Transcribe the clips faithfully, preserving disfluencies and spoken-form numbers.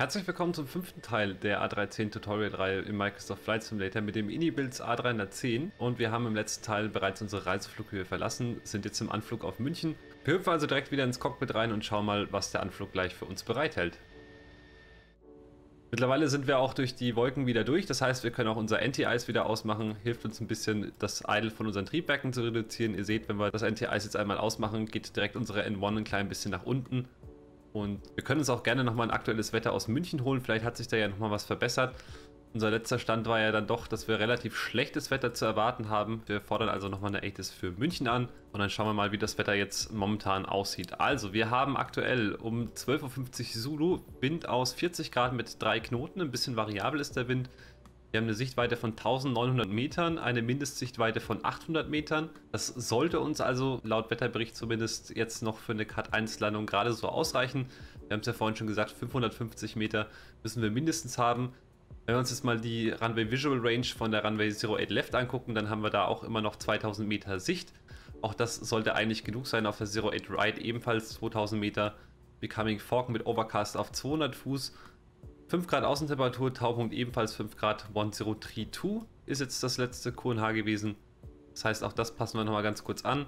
Herzlich willkommen zum fünften Teil der A dreihundertzehn Tutorial-Reihe im Microsoft Flight Simulator mit dem Ini-Builds A dreihundertzehn und wir haben im letzten Teil bereits unsere Reiseflughöhe verlassen, sind jetzt im Anflug auf München. Wir hüpfen also direkt wieder ins Cockpit rein und schauen mal, was der Anflug gleich für uns bereithält. Mittlerweile sind wir auch durch die Wolken wieder durch, das heißt, wir können auch unser Anti-Ice wieder ausmachen, hilft uns ein bisschen, das Idle von unseren Triebwerken zu reduzieren. Ihr seht, wenn wir das Anti-Ice jetzt einmal ausmachen, geht direkt unsere N eins ein klein bisschen nach unten. Und wir können uns auch gerne nochmal ein aktuelles Wetter aus München holen, vielleicht hat sich da ja nochmal was verbessert. Unser letzter Stand war ja dann doch, dass wir relativ schlechtes Wetter zu erwarten haben. Wir fordern also nochmal eine A T I S für München an und dann schauen wir mal, wie das Wetter jetzt momentan aussieht. Also, wir haben aktuell um zwölf Uhr fünfzig Zulu Wind aus vierzig Grad mit drei Knoten, ein bisschen variabel ist der Wind. Wir haben eine Sichtweite von eintausendneunhundert Metern, eine Mindestsichtweite von achthundert Metern. Das sollte uns also laut Wetterbericht zumindest jetzt noch für eine Cat eins Landung gerade so ausreichen. Wir haben es ja vorhin schon gesagt, fünfhundertfünfzig Meter müssen wir mindestens haben. Wenn wir uns jetzt mal die Runway Visual Range von der Runway null acht Left angucken, dann haben wir da auch immer noch zweitausend Meter Sicht. Auch das sollte eigentlich genug sein. Auf der null acht Right ebenfalls zweitausend Meter. Becoming Fog mit Overcast auf zweihundert Fuß. fünf Grad Außentemperatur, Taupunkt ebenfalls fünf Grad, one zero three two ist jetzt das letzte Q N H gewesen. Das heißt, auch das passen wir nochmal ganz kurz an.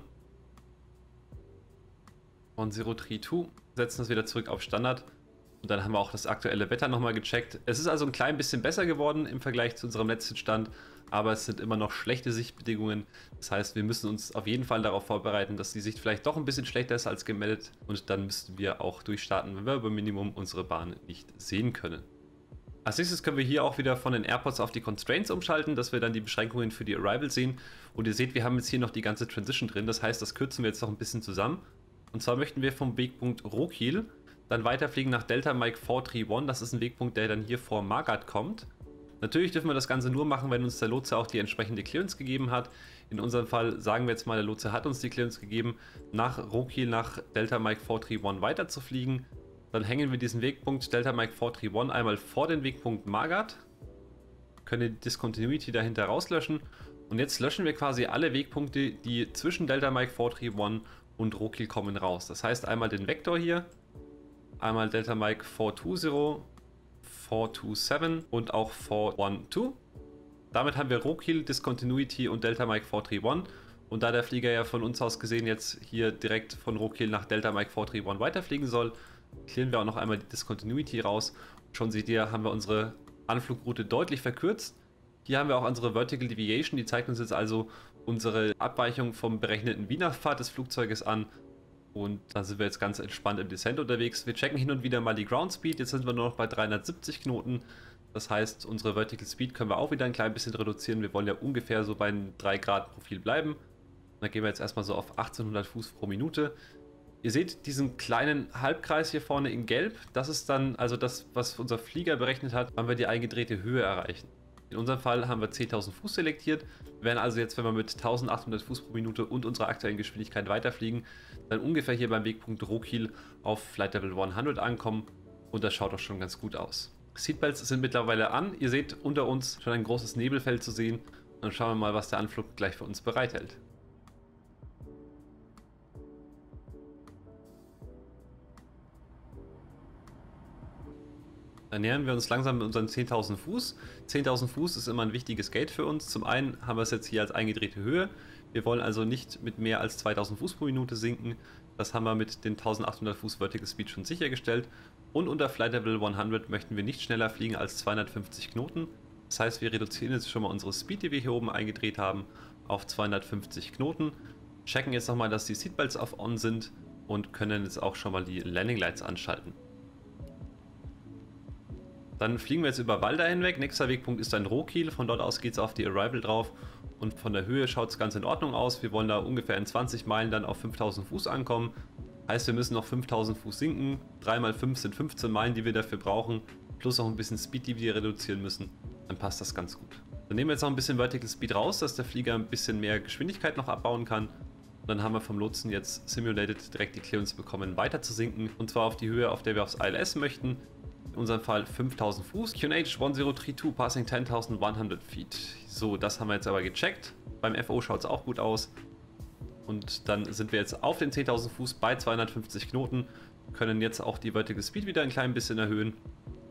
one zero three two, setzen das wieder zurück auf Standard. Und dann haben wir auch das aktuelle Wetter nochmal gecheckt. Es ist also ein klein bisschen besser geworden im Vergleich zu unserem letzten Stand, aber es sind immer noch schlechte Sichtbedingungen. Das heißt, wir müssen uns auf jeden Fall darauf vorbereiten, dass die Sicht vielleicht doch ein bisschen schlechter ist als gemeldet. Und dann müssten wir auch durchstarten, wenn wir über Minimum unsere Bahn nicht sehen können. Als nächstes können wir hier auch wieder von den Airports auf die Constraints umschalten, dass wir dann die Beschränkungen für die Arrival sehen. Und ihr seht, wir haben jetzt hier noch die ganze Transition drin. Das heißt, das kürzen wir jetzt noch ein bisschen zusammen. Und zwar möchten wir vom Wegpunkt Rokiel dann weiterfliegen nach Delta Mike vier drei eins. Das ist ein Wegpunkt, der dann hier vor Magat kommt. Natürlich dürfen wir das Ganze nur machen, wenn uns der Lotse auch die entsprechende Clearance gegeben hat. In unserem Fall sagen wir jetzt mal, der Lotse hat uns die Clearance gegeben, nach Rokiel nach Delta Mike vier drei eins weiter zu fliegen. Dann hängen wir diesen Wegpunkt Delta Mike vier drei eins einmal vor den Wegpunkt Magat, können die Discontinuity dahinter rauslöschen und jetzt löschen wir quasi alle Wegpunkte, die zwischen Delta Mike vier drei eins und Rokiel kommen, raus. Das heißt einmal den Vektor hier, einmal Delta Mike vier zwei null, vier zwei sieben und auch vier eins zwei. Damit haben wir Rokiel, Discontinuity und Delta Mike vier drei eins. Und da der Flieger ja von uns aus gesehen jetzt hier direkt von Rokiel nach Delta Mike vier drei eins weiterfliegen soll, klären wir auch noch einmal die Discontinuity raus. Schon seht ihr, haben wir unsere Anflugroute deutlich verkürzt. Hier haben wir auch unsere Vertical Deviation, die zeigt uns jetzt also unsere Abweichung vom berechneten Wiener-Pfad des Flugzeuges an. Und da sind wir jetzt ganz entspannt im Descent unterwegs. Wir checken hin und wieder mal die Ground Speed. Jetzt sind wir nur noch bei dreihundertsiebzig Knoten. Das heißt, unsere Vertical Speed können wir auch wieder ein klein bisschen reduzieren. Wir wollen ja ungefähr so bei einem drei Grad Profil bleiben. Da gehen wir jetzt erstmal so auf achtzehnhundert Fuß pro Minute. Ihr seht diesen kleinen Halbkreis hier vorne in Gelb. Das ist dann also das, was unser Flieger berechnet hat, wann wir die eingedrehte Höhe erreichen. In unserem Fall haben wir zehntausend Fuß selektiert. Wir werden also jetzt, wenn wir mit eintausendachthundert Fuß pro Minute und unserer aktuellen Geschwindigkeit weiterfliegen, dann ungefähr hier beim Wegpunkt Rokiel auf Flight Level hundert ankommen. Und das schaut doch schon ganz gut aus. Seatbelts sind mittlerweile an. Ihr seht unter uns schon ein großes Nebelfeld zu sehen. Und dann schauen wir mal, was der Anflug gleich für uns bereithält. Dann nähern wir uns langsam mit unseren zehntausend Fuß. zehntausend Fuß ist immer ein wichtiges Gate für uns. Zum einen haben wir es jetzt hier als eingedrehte Höhe. Wir wollen also nicht mit mehr als zweitausend Fuß pro Minute sinken. Das haben wir mit den eintausendachthundert Fuß Vertical Speed schon sichergestellt. Und unter Flight Level hundert möchten wir nicht schneller fliegen als zweihundertfünfzig Knoten. Das heißt, wir reduzieren jetzt schon mal unsere Speed, die wir hier oben eingedreht haben, auf zweihundertfünfzig Knoten. Checken jetzt nochmal, dass die Seatbelts auf On sind und können jetzt auch schon mal die Landing Lights anschalten. Dann fliegen wir jetzt über Walda hinweg. Nächster Wegpunkt ist dann Rokiel. Von dort aus geht es auf die Arrival drauf. Und von der Höhe schaut es ganz in Ordnung aus. Wir wollen da ungefähr in zwanzig Meilen dann auf fünftausend Fuß ankommen. Heißt, wir müssen noch fünftausend Fuß sinken. drei mal fünf sind fünfzehn Meilen, die wir dafür brauchen. Plus auch ein bisschen Speed, die wir reduzieren müssen. Dann passt das ganz gut. Dann nehmen wir jetzt noch ein bisschen Vertical Speed raus, dass der Flieger ein bisschen mehr Geschwindigkeit noch abbauen kann. Und dann haben wir vom Lotsen jetzt simulated direkt die Clearance bekommen, weiter zu sinken. Und zwar auf die Höhe, auf der wir aufs I L S möchten. In unserem Fall fünftausend Fuß. Q N H one zero three two, passing ten thousand one hundred feet. So, das haben wir jetzt aber gecheckt. Beim F O schaut es auch gut aus. Und dann sind wir jetzt auf den zehntausend Fuß bei zweihundertfünfzig Knoten. Können jetzt auch die Vertical Speed wieder ein klein bisschen erhöhen.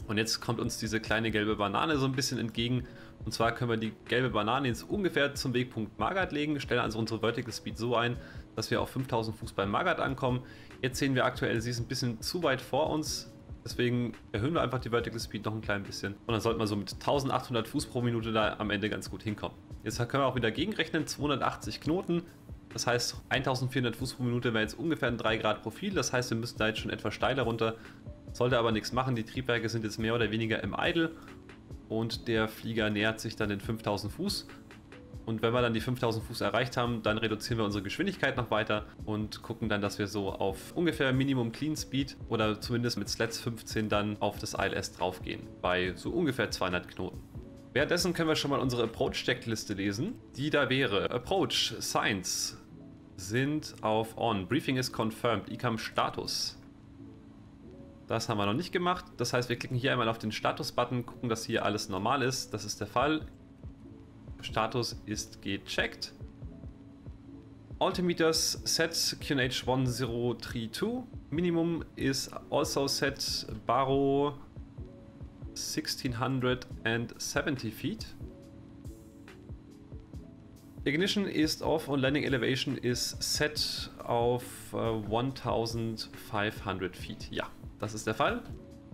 Und jetzt kommt uns diese kleine gelbe Banane so ein bisschen entgegen. Und zwar können wir die gelbe Banane jetzt ungefähr zum Wegpunkt Margard legen, stellen also unsere Vertical Speed so ein, dass wir auf fünftausend Fuß bei Margard ankommen. Jetzt sehen wir aktuell, sie ist ein bisschen zu weit vor uns. Deswegen erhöhen wir einfach die Vertical Speed noch ein klein bisschen. Und dann sollten wir so mit eintausendachthundert Fuß pro Minute da am Ende ganz gut hinkommen. Jetzt können wir auch wieder gegenrechnen, zweihundertachtzig Knoten. Das heißt, eintausendvierhundert Fuß pro Minute wäre jetzt ungefähr ein drei Grad Profil. Das heißt, wir müssten da jetzt schon etwas steiler runter. Sollte aber nichts machen. Die Triebwerke sind jetzt mehr oder weniger im Idle. Und der Flieger nähert sich dann den fünftausend Fuß. Und wenn wir dann die fünftausend Fuß erreicht haben, dann reduzieren wir unsere Geschwindigkeit noch weiter und gucken dann, dass wir so auf ungefähr Minimum Clean Speed oder zumindest mit Sleds fünfzehn dann auf das I L S draufgehen. Bei so ungefähr zweihundert Knoten. Währenddessen können wir schon mal unsere Approach-Checkliste lesen. Die da wäre: Approach, Signs sind auf On, Briefing is confirmed, I C A M-Status. Das haben wir noch nicht gemacht. Das heißt, wir klicken hier einmal auf den Status-Button, gucken, dass hier alles normal ist. Das ist der Fall. Status ist gecheckt. Altimeters set Q N H one zero three two. Minimum is also set Baro sixteen seventy feet. Ignition ist off und Landing Elevation ist set auf uh, fifteen hundred feet. Ja, das ist der Fall.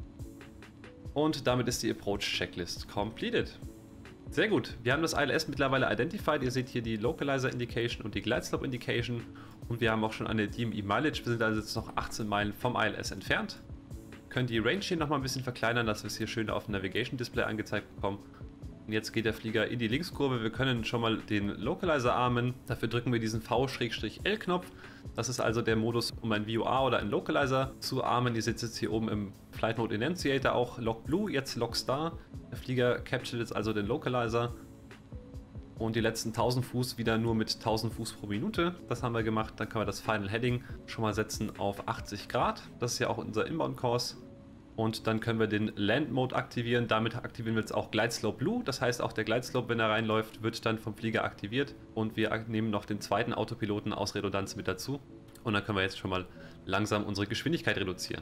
Und damit ist die Approach Checklist completed. Sehr gut, wir haben das I L S mittlerweile identified. Ihr seht hier die Localizer Indication und die Glide Slope Indication. Und wir haben auch schon eine D M E Mileage. Wir sind also jetzt noch achtzehn Meilen vom I L S entfernt. Können die Range hier nochmal ein bisschen verkleinern, dass wir es hier schön auf dem Navigation Display angezeigt bekommen. Und jetzt geht der Flieger in die Linkskurve. Wir können schon mal den Localizer armen. Dafür drücken wir diesen V-L-Knopf. Das ist also der Modus, um ein V O R oder einen Localizer zu armen. Ihr seht jetzt hier oben im Flight Mode Enunciator auch Lock Blue, jetzt Lock Star. Der Flieger captured jetzt also den Localizer. Und die letzten tausend Fuß wieder nur mit tausend Fuß pro Minute. Das haben wir gemacht. Dann können wir das Final Heading schon mal setzen auf achtzig Grad. Das ist ja auch unser Inbound-Course. Und dann können wir den Land Mode aktivieren. Damit aktivieren wir jetzt auch Glide Slope Blue. Das heißt, auch der Glide Slope, wenn er reinläuft, wird dann vom Flieger aktiviert. Und wir nehmen noch den zweiten Autopiloten aus Redundanz mit dazu. Und dann können wir jetzt schon mal langsam unsere Geschwindigkeit reduzieren.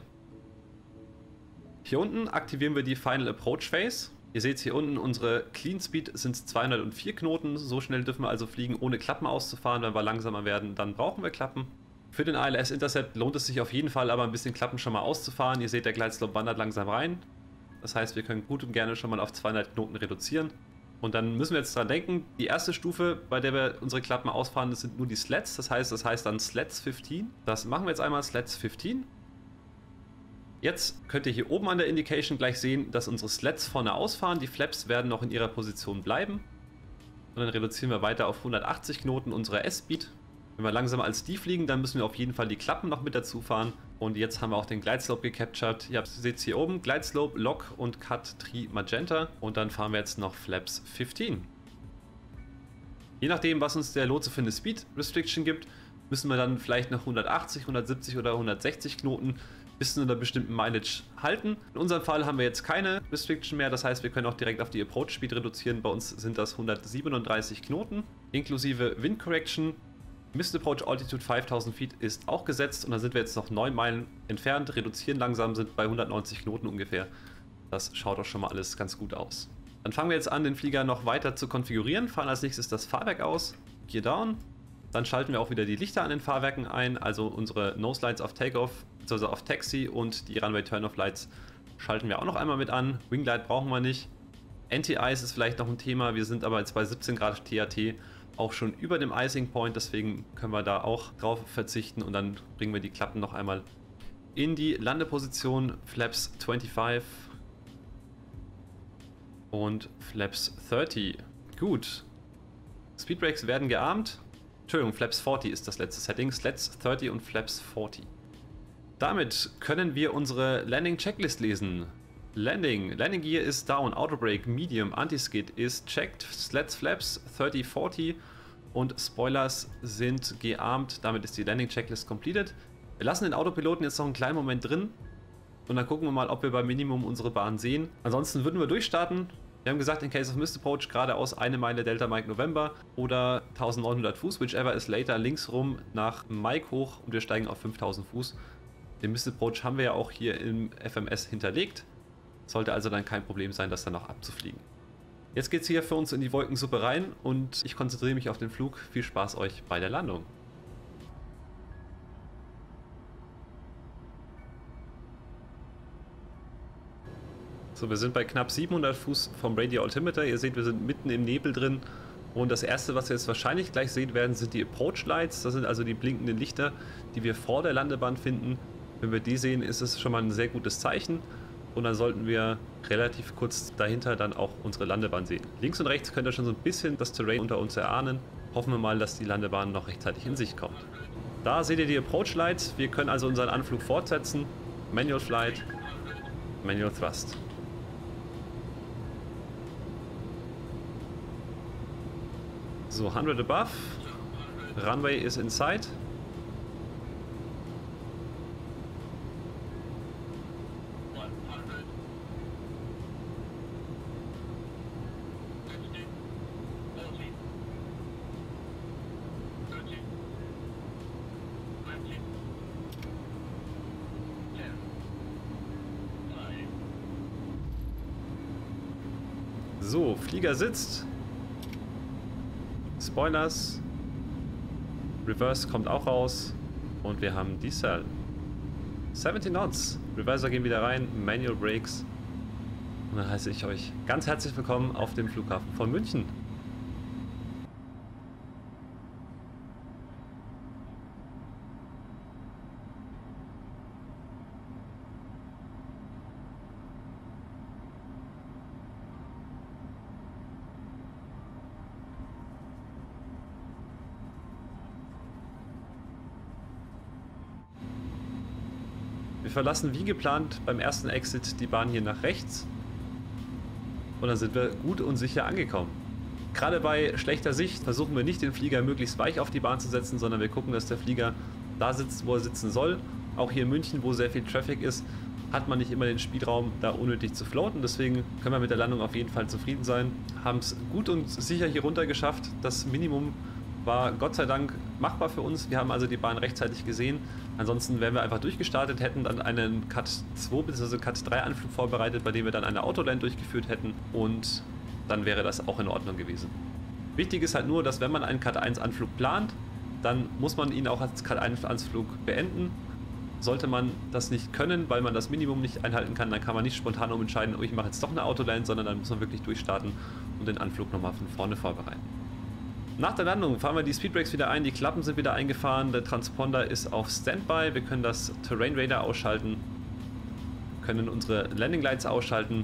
Hier unten aktivieren wir die Final Approach Phase. Ihr seht hier unten, unsere Clean Speed sind zweihundertvier Knoten. So schnell dürfen wir also fliegen, ohne Klappen auszufahren. Wenn wir langsamer werden, dann brauchen wir Klappen. Für den I L S Intercept lohnt es sich auf jeden Fall, aber ein bisschen Klappen schon mal auszufahren. Ihr seht, der Glideslope wandert langsam rein. Das heißt, wir können gut und gerne schon mal auf zweihundert Knoten reduzieren. Und dann müssen wir jetzt dran denken, die erste Stufe, bei der wir unsere Klappen ausfahren, das sind nur die Sleds. Das heißt, das heißt dann Sleds fünfzehn. Das machen wir jetzt einmal, Sleds fünfzehn. Jetzt könnt ihr hier oben an der Indication gleich sehen, dass unsere Sleds vorne ausfahren. Die Flaps werden noch in ihrer Position bleiben. Und dann reduzieren wir weiter auf hundertachtzig Knoten unsere S-Speed. Wenn wir langsamer als die fliegen, dann müssen wir auf jeden Fall die Klappen noch mit dazu fahren. Und jetzt haben wir auch den Glideslope gecaptured. Ihr seht es hier oben, Glideslope, Lock und Cut Tri Magenta. Und dann fahren wir jetzt noch Flaps fünfzehn. Je nachdem, was uns der Lotse für eine Speed Restriction gibt, müssen wir dann vielleicht noch hundertachtzig, hundertsiebzig oder hundertsechzig Knoten bis zu einer bestimmten Mileage halten. In unserem Fall haben wir jetzt keine Restriction mehr, das heißt, wir können auch direkt auf die Approach Speed reduzieren. Bei uns sind das hundertsiebenunddreißig Knoten, inklusive Wind Correction. Missed Approach Altitude fünftausend Feet ist auch gesetzt und dann sind wir jetzt noch neun Meilen entfernt, reduzieren langsam, sind bei hundertneunzig Knoten ungefähr. Das schaut auch schon mal alles ganz gut aus. Dann fangen wir jetzt an, den Flieger noch weiter zu konfigurieren. Fahren als nächstes das Fahrwerk aus, Gear Down. Dann schalten wir auch wieder die Lichter an den Fahrwerken ein, also unsere Nose Lights auf Takeoff, also auf Taxi und die Runway Turn-Off Lights schalten wir auch noch einmal mit an. Wing Light brauchen wir nicht. Anti-Ice ist vielleicht noch ein Thema, wir sind aber jetzt bei siebzehn Grad T H T auch schon über dem Icing Point, deswegen können wir da auch drauf verzichten und dann bringen wir die Klappen noch einmal in die Landeposition. Flaps fünfundzwanzig und Flaps dreißig. Gut. Speedbrakes werden gearmt. Entschuldigung, Flaps vierzig ist das letzte Setting. Sleds dreißig und Flaps vierzig. Damit können wir unsere Landing Checklist lesen. Landing. Landing Gear ist down. Autobrake Medium. Anti-Skid ist checked. Sleds Flaps dreißig, vierzig und Spoilers sind gearmt. Damit ist die Landing Checklist completed. Wir lassen den Autopiloten jetzt noch einen kleinen Moment drin und dann gucken wir mal, ob wir beim Minimum unsere Bahn sehen. Ansonsten würden wir durchstarten. Wir haben gesagt, in case of missed approach geradeaus eine Meile Delta Mike November oder neunzehnhundert Fuß, whichever is later, links rum nach Mike hoch und wir steigen auf fünftausend Fuß. Den Missed Approach haben wir ja auch hier im F M S hinterlegt. Sollte also dann kein Problem sein, das dann noch abzufliegen. Jetzt geht es hier für uns in die Wolkensuppe rein und ich konzentriere mich auf den Flug. Viel Spaß euch bei der Landung. So, wir sind bei knapp siebenhundert Fuß vom Radio Altimeter. Ihr seht, wir sind mitten im Nebel drin. Und das erste, was wir jetzt wahrscheinlich gleich sehen werden, sind die Approach Lights. Das sind also die blinkenden Lichter, die wir vor der Landebahn finden. Wenn wir die sehen, ist es schon mal ein sehr gutes Zeichen. Und dann sollten wir relativ kurz dahinter dann auch unsere Landebahn sehen. Links und rechts könnt ihr schon so ein bisschen das Terrain unter uns erahnen. Hoffen wir mal, dass die Landebahn noch rechtzeitig in Sicht kommt. Da seht ihr die Approach Lights. Wir können also unseren Anflug fortsetzen. Manual Flight, Manual Thrust. So, hundert above. Runway is in sight. So, Flieger sitzt. Spoilers. Reverse kommt auch raus. Und wir haben Decel. siebzehn Knots. Reverser gehen wieder rein. Manual Brakes. Und dann heiße ich euch ganz herzlich willkommen auf dem Flughafen von München. Wir verlassen wie geplant beim ersten Exit die Bahn hier nach rechts und dann sind wir gut und sicher angekommen. Gerade bei schlechter Sicht versuchen wir nicht den Flieger möglichst weich auf die Bahn zu setzen, sondern wir gucken, dass der Flieger da sitzt, wo er sitzen soll. Auch hier in München, wo sehr viel Traffic ist, hat man nicht immer den Spielraum, da unnötig zu floaten. Deswegen können wir mit der Landung auf jeden Fall zufrieden sein. Haben es gut und sicher hier runter geschafft. Das Minimum war Gott sei Dank machbar für uns. Wir haben also die Bahn rechtzeitig gesehen. Ansonsten wären wir einfach durchgestartet, hätten dann einen Cut zwei bzw. Cut drei Anflug vorbereitet, bei dem wir dann eine Autoland durchgeführt hätten und dann wäre das auch in Ordnung gewesen. Wichtig ist halt nur, dass wenn man einen Cut eins Anflug plant, dann muss man ihn auch als Cut eins Anflug beenden. Sollte man das nicht können, weil man das Minimum nicht einhalten kann, dann kann man nicht spontan umentscheiden, oh, ich mache jetzt doch eine Autoland, sondern dann muss man wirklich durchstarten und den Anflug nochmal von vorne vorbereiten. Nach der Landung fahren wir die Speedbrakes wieder ein, die Klappen sind wieder eingefahren, der Transponder ist auf Standby, wir können das Terrain Radar ausschalten, können unsere Landing Lights ausschalten,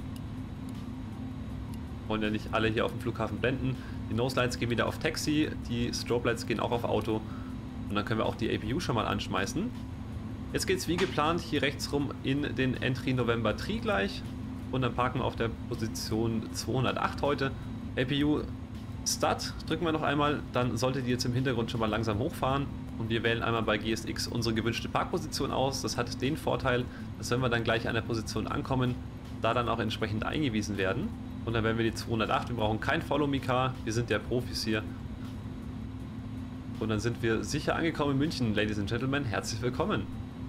wollen ja nicht alle hier auf dem Flughafen blenden, die Nose Lights gehen wieder auf Taxi, die Strobe Lights gehen auch auf Auto und dann können wir auch die A P U schon mal anschmeißen. Jetzt geht es wie geplant hier rechts rum in den Entry November Tree gleich und dann parken wir auf der Position zweihundertacht heute. A P U Start drücken wir noch einmal, dann sollte die jetzt im Hintergrund schon mal langsam hochfahren und wir wählen einmal bei G S X unsere gewünschte Parkposition aus. Das hat den Vorteil, dass wenn wir dann gleich an der Position ankommen, da dann auch entsprechend eingewiesen werden. Und dann werden wir die zweihundertacht, wir brauchen kein Follow Me Car, wir sind ja Profis hier. Und dann sind wir sicher angekommen in München, Ladies and Gentlemen, herzlich willkommen.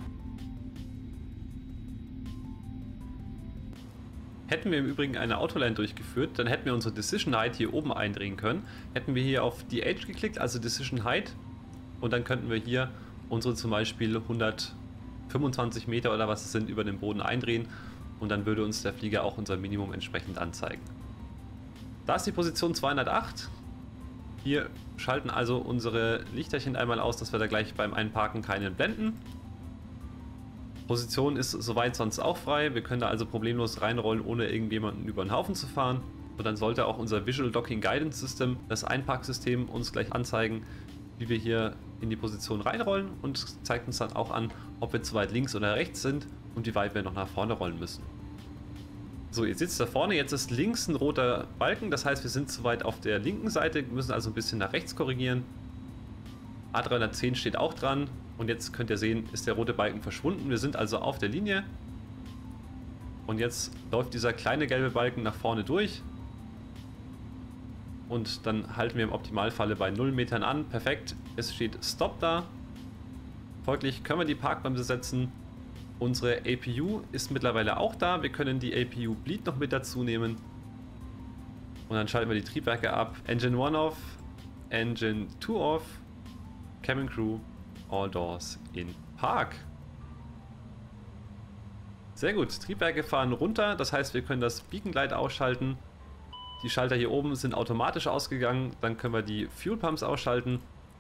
Hätten wir im Übrigen eine Autoland durchgeführt, dann hätten wir unsere Decision Height hier oben eindrehen können. Hätten wir hier auf die Edge geklickt, also Decision Height, und dann könnten wir hier unsere zum Beispiel hundertfünfundzwanzig Meter oder was es sind über den Boden eindrehen und dann würde uns der Flieger auch unser Minimum entsprechend anzeigen. Da ist die Position zweihundertacht. Wir schalten also unsere Lichterchen einmal aus, dass wir da gleich beim Einparken keinen blenden. Position ist soweit sonst auch frei, wir können da also problemlos reinrollen, ohne irgendjemanden über den Haufen zu fahren. Und dann sollte auch unser Visual Docking Guidance System, das Einparksystem, uns gleich anzeigen, wie wir hier in die Position reinrollen und zeigt uns dann auch an, ob wir zu weit links oder rechts sind und wie weit wir noch nach vorne rollen müssen. So, ihr seht es da vorne, jetzt ist links ein roter Balken, das heißt wir sind zu weit auf der linken Seite, müssen also ein bisschen nach rechts korrigieren. A dreihundertzehn steht auch dran. Und jetzt könnt ihr sehen, ist der rote Balken verschwunden. Wir sind also auf der Linie. Und jetzt läuft dieser kleine gelbe Balken nach vorne durch. Und dann halten wir im Optimalfalle bei null Metern an. Perfekt. Es steht Stop da. Folglich können wir die Parkbremse setzen. Unsere A P U ist mittlerweile auch da. Wir können die A P U Bleed noch mit dazu nehmen. Und dann schalten wir die Triebwerke ab. Engine one off, Engine two off, Cabin Crew, all doors in Park. Sehr gut, Triebwerke fahren runter, das heißt, wir können das Beacon Light ausschalten. Die Schalter hier oben sind automatisch ausgegangen, dann können wir die Fuel Pumps ausschalten.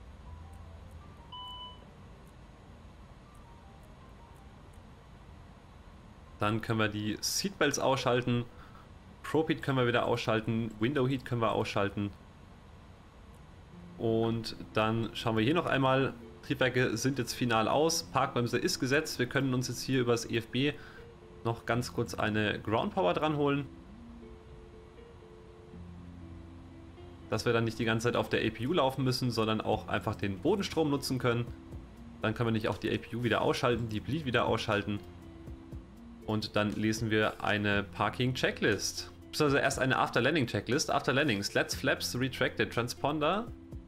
Dann können wir die Seatbelts ausschalten. Probe Heat können wir wieder ausschalten, Window Heat können wir ausschalten. Und dann schauen wir hier noch einmal, Triebwerke sind jetzt final aus, Parkbremse ist gesetzt, wir können uns jetzt hier über das E F B noch ganz kurz eine Ground Power dran holen. Dass wir dann nicht die ganze Zeit auf der A P U laufen müssen, sondern auch einfach den Bodenstrom nutzen können. Dann können wir nicht auch die A P U wieder ausschalten, die Bleed wieder ausschalten. Und dann lesen wir eine Parking Checklist. Also erst eine After Landing Checklist. After Landing, Slats, Flaps, Retracted, Transponder.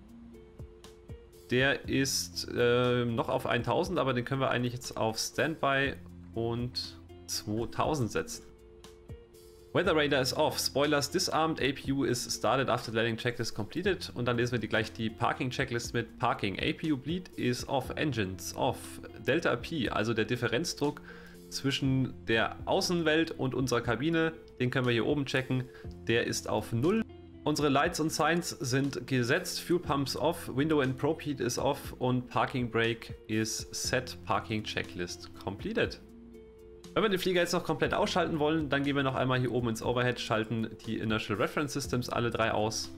Der ist äh, noch auf tausend, aber den können wir eigentlich jetzt auf Standby und zweitausend setzen. Weather Radar ist off, Spoilers disarmed, A P U is started after landing checklist completed. Und dann lesen wir die, gleich die Parking Checklist mit Parking. A P U Bleed is off, Engines off, Delta P, also der Differenzdruck zwischen der Außenwelt und unserer Kabine, den können wir hier oben checken, der ist auf null. Unsere Lights und Signs sind gesetzt, Fuel Pumps off, Window and Probe Heat is off und Parking Brake is set, Parking Checklist completed. Wenn wir den Flieger jetzt noch komplett ausschalten wollen, dann gehen wir noch einmal hier oben ins Overhead, schalten die Inertial Reference Systems alle drei aus.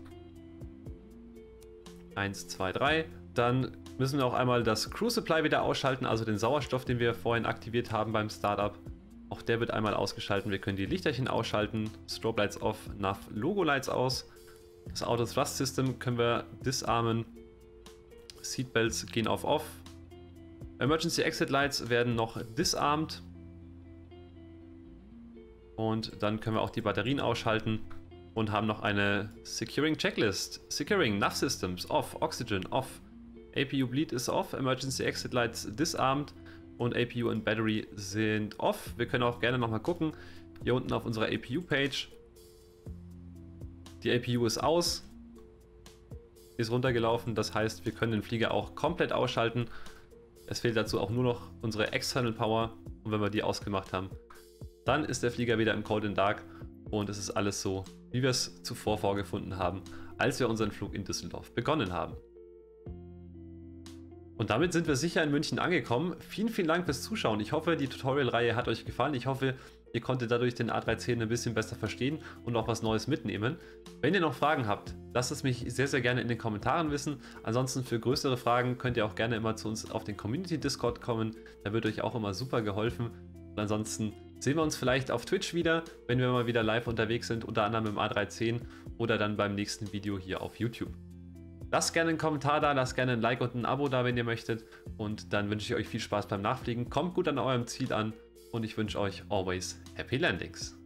eins, zwei, drei. Dann müssen wir auch einmal das Crew Supply wieder ausschalten, also den Sauerstoff, den wir vorhin aktiviert haben beim Startup. Auch der wird einmal ausgeschaltet. Wir können die Lichterchen ausschalten, Strobe Lights off, Nav Logo Lights aus. Das Auto Thrust System können wir disarmen. Seatbelts gehen auf Off. Emergency Exit Lights werden noch disarmed. Und dann können wir auch die Batterien ausschalten und haben noch eine Securing Checklist. Securing Nav Systems off, Oxygen off, A P U Bleed ist off, Emergency Exit Lights disarmed und A P U und Battery sind off. Wir können auch gerne nochmal gucken, hier unten auf unserer A P U Page. Die A P U ist aus, ist runtergelaufen, das heißt, wir können den Flieger auch komplett ausschalten. Es fehlt dazu auch nur noch unsere External Power und wenn wir die ausgemacht haben, dann ist der Flieger wieder im Cold and Dark und es ist alles so, wie wir es zuvor vorgefunden haben, als wir unseren Flug in Düsseldorf begonnen haben. Und damit sind wir sicher in München angekommen. Vielen, vielen Dank fürs Zuschauen. Ich hoffe, die Tutorial-Reihe hat euch gefallen. Ich hoffe, ihr konntet dadurch den A dreihundertzehn ein bisschen besser verstehen und auch was Neues mitnehmen. Wenn ihr noch Fragen habt, lasst es mich sehr, sehr gerne in den Kommentaren wissen. Ansonsten für größere Fragen könnt ihr auch gerne immer zu uns auf den Community-Discord kommen. Da wird euch auch immer super geholfen. Und ansonsten sehen wir uns vielleicht auf Twitch wieder, wenn wir mal wieder live unterwegs sind, unter anderem im A dreihundertzehn oder dann beim nächsten Video hier auf YouTube. Lasst gerne einen Kommentar da, lasst gerne ein Like und ein Abo da, wenn ihr möchtet. Und dann wünsche ich euch viel Spaß beim Nachfliegen. Kommt gut an eurem Ziel an und ich wünsche euch always happy landings.